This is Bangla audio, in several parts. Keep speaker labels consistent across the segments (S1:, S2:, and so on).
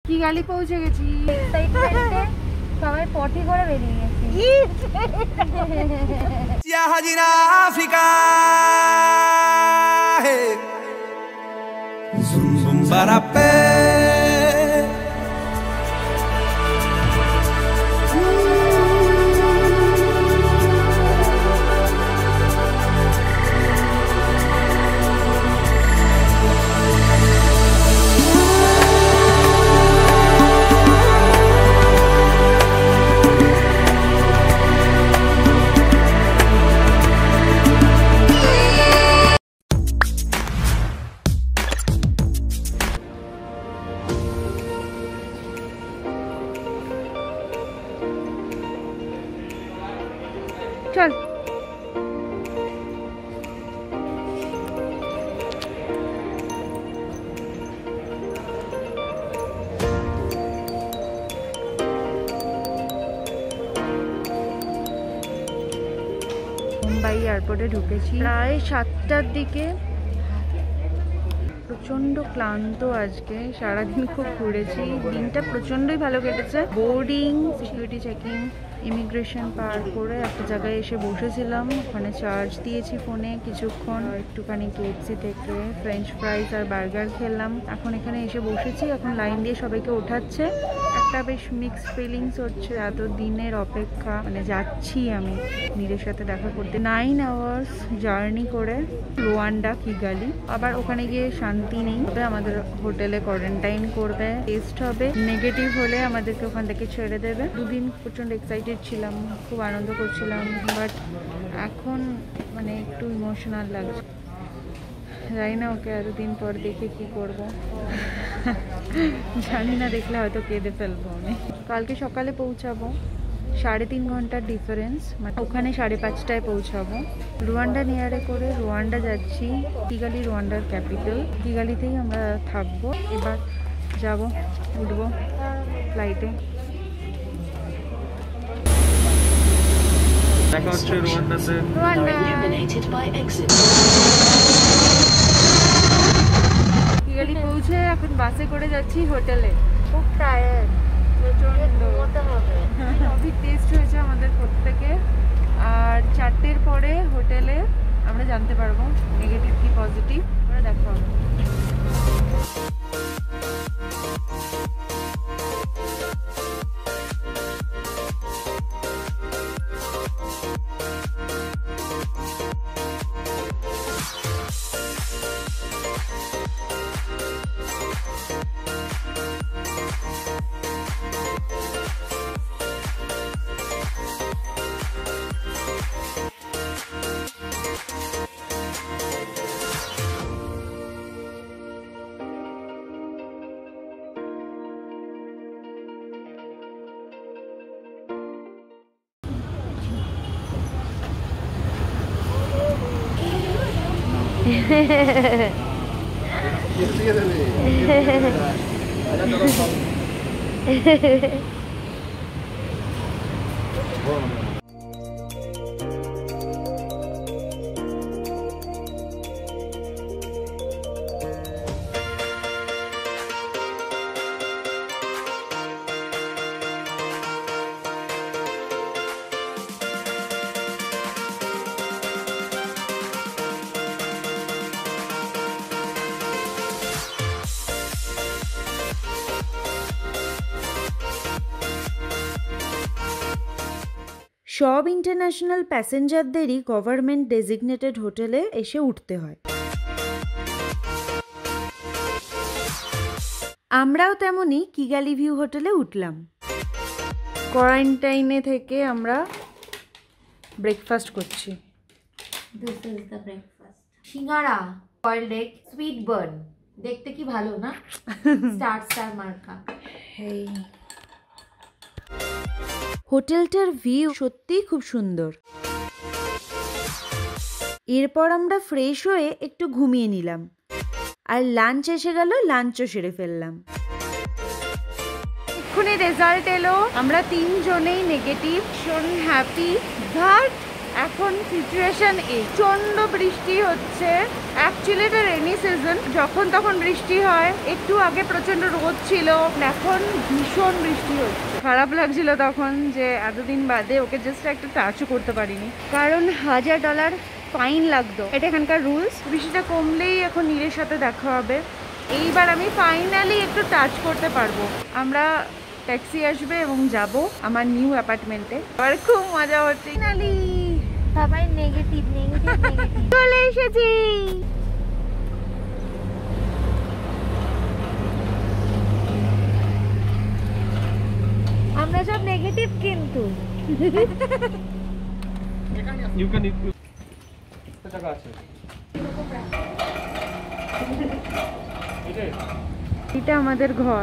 S1: কিগালি পৌঁছে গেছি।
S2: এক্সাইটমেন্টে সবাই পটি করে বেরিয়ে গেছি।
S3: Hajiনা Africa Zum zum barape
S1: চল মুম্বাই এয়ারপোর্টে ঢুকেছি প্রায় 7টার দিকে। প্রচন্ড ক্লান্ত আজকে, সারাদিন খুব ঘুরেছি, দিনটা প্রচন্ডই ভালো কেটেছে। বোর্ডিং, সিকিউরিটি চেকিং, ইমিগ্রেশন পার করে একটা জায়গায় এসে বসেছিলাম, ওখানে চার্জ দিয়েছি ফোনে কিছুক্ষণ, একটুখানি কেএফসি থেকে ফ্রেঞ্চ ফ্রাইজ আর বার্গার খেলাম। এখন এখানে এসে বসেছি, এখন লাইন দিয়ে সবাইকে ওঠাচ্ছে। একটা বেশ মিক্সড ফিলিংস হচ্ছে, এত দিনের অপেক্ষা, মানে যাচ্ছি আমি নীরের সাথে দেখা করতে। 9 আওয়ার্স জার্নি করে রোয়ান্ডা, কিগালি। আবার ওখানে গিয়ে শান্তি নেই, তবে আমাদের হোটেলে কোয়ারেন্টাইন করবে, টেস্ট হবে, নেগেটিভ হলে আমাদেরকে ওখান থেকে ছেড়ে দেবে। দুদিন প্রচণ্ড এক্সাইটেড ছিলাম, খুব আনন্দ করছিলাম, বাট এখন মানে একটু ইমোশনাল লাগছে। জানি না ওকে এতদিন পর দেখে কি করব, জানি না, দেখলে হয়তো কেঁদে ফেলবো আমি। কালকে সকালে পৌঁছাবো, 3.5 ঘন্টার ডিফারেন্স, মানে ওখানে 5:30টায় পৌঁছাবো। রুয়ান্ডা নিয়ারে করে রুয়ান্ডা যাচ্ছি, কিগালি রুয়ান্ডার ক্যাপিটাল। কিগালিতেই আমরা থাকবো, এবার যাব, উঠবো ফ্লাইটে।
S4: দেখা হচ্ছে রুয়ান্ডাতে।
S1: কিগালি পৌঁছে এখন বাসে করে যাচ্ছি হোটেলে।
S2: খুব টায়ার্ড,
S1: প্রচন্ড
S2: ঘুমোতে হবে।
S1: কোভিড টেস্ট হয়েছে আমাদের প্রত্যেকে, আর 4টের পরে হোটেলে আমরা জানতে পারবো নেগেটিভ কি পজিটিভ, আমরা দেখা হবে। সব ইন্টারন্যাশনাল প্যাসেঞ্জারদেরই গভর্নমেন্ট ডেজিগনেটেড হোটেলে এসে উঠতে হয়। আমরাও তেমনি কিগালি ভিউ হোটেলে উঠলাম। কোয়ারেন্টাইনে থেকে আমরা ব্রেকফাস্ট করছি।
S2: This is the breakfast. Singara, boiled egg, sweet bun, দেখতে কি ভালো না, স্টার মার্কা।
S1: এই হোটেলটার ভিউ সত্যিই খুব সুন্দর। এরপর আমরা ফ্রেশ হয়ে একটু ঘুমিয়ে নিলাম, আর লাঞ্চ এসে গেল, লাঞ্চও সেরে ফেললাম। এক্ষুনি রেজাল্ট এলো, আমরা 3 জনেই নেগেটিভ, ভীষণ হ্যাপি, বাট এখন সিচুয়েশন এই প্রচন্ড বৃষ্টি হচ্ছে। অ্যাকচুয়ালি এটা রেনি সিজন, যখন তখন বৃষ্টি হয়। একটু আগে প্রচন্ড রোদ ছিল, এখন ভীষণ বৃষ্টি হচ্ছে। খারাপ লাগছিল তখন যে এতদিন বাদে ওকে জাস্ট একটা টাচও করতে পারিনি, কারণ $1000 ফাইন লাগতো। এটা এখানকার রুলস। বৃষ্টিটা কমলেই এখন নীরের সাথে দেখা হবে। এইবার আমি ফাইনালি একটু টাচ করতে পারবো। আমরা ট্যাক্সি আসবে এবং যাব আমার নিউ অ্যাপার্টমেন্টে। আর খুব মজা হচ্ছে। ফাইনালি
S2: সবাই নেগেটিভ নেগেটিভ নেগেটিভ।
S1: চলে এসেছি।
S2: আমরা সব নেগেটিভ কিন্তু।
S4: You can eat. টাকা আছে।
S1: এটা আমাদের ঘর।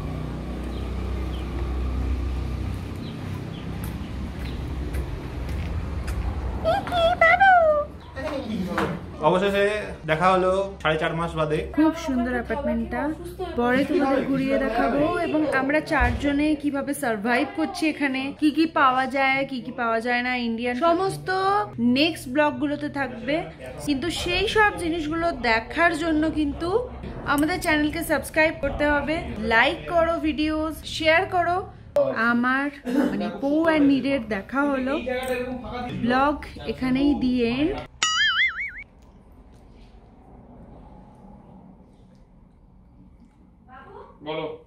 S4: অবশেষে দেখা হলো 4.5 মাস বাদে।
S1: খুব সুন্দর অ্যাপার্টমেন্টটা, পরে তোমাদের ঘুরিয়ে দেখাবো। এবং আমরা 4 জনে কিভাবে সার্ভাইভ করছি এখানে, কি কি পাওয়া যায় কি কি পাওয়া যায় না ইন্ডিয়ান, সমস্ত নেক্সট ব্লগগুলোতে থাকবে। কিন্তু সেই সব জিনিসগুলো দেখার জন্য কিন্তু আমাদের চ্যানেলকে সাবস্ক্রাইব করতে হবে, লাইক করো, ভিডিওস শেয়ার করো। আমার মানে পৌ আর নীরের দেখা হলো। ব্লগ এখানেই দি এন্ড।
S4: বলো।